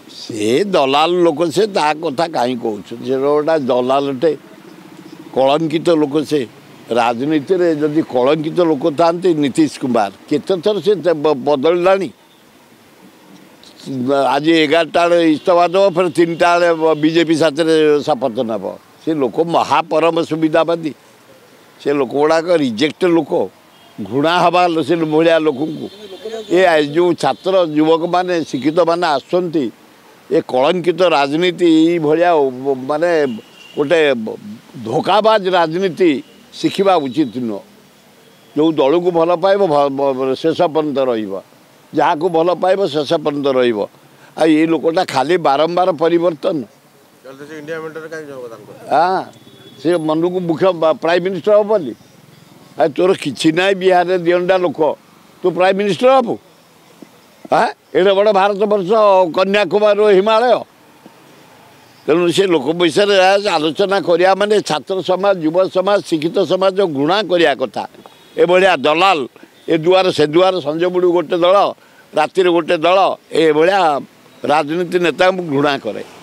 से दलाल लोक से ता कथा कहीं कौन से गोटा दलालटे कलंकित लोक से राजनीति रे जदि कलंकित लोक था नीतीश कुमार केत थर से बदलला आज 11टा इस्तफा दब फिर 3टा बीजेपी साथ शपथ नब से लोक महापरम सुविधावादी से लोक गुड़ाक रिजेक्ट लोक घृणा हवा से भाया लोक ये जो छात्र युवक माने शिक्षित माने आसुँच ये कलंकित राजनीति भाया माने गोटे धोखाबाज राजनीति शिखा उचित नुह जो दल को भल पाइब शेष पर्यंत रहा को भल पाइब शेष पर्यंत रे लोकटा खाली बारंबार परिवर्तन हाँ से मन को मुख्य प्राइम मिनिस्टर हम बोली तोर कि ना बिहार में 2 लोक तू प्राइम मिनिस्टर हबू हाँ एडे बड़ भारत वर्ष कन्याकुमारी हिमालय तेणु से लोक विषय आलोचना करिया माने छात्र समाज युव समाज शिक्षित समाज घृणा करिया कथा ए भलिया दलाल ए दुआर से दुआर संजय बुढ़ी गोटे दल रातिर गोटे दल ए भलिया राजनीति नेता घृणा करे।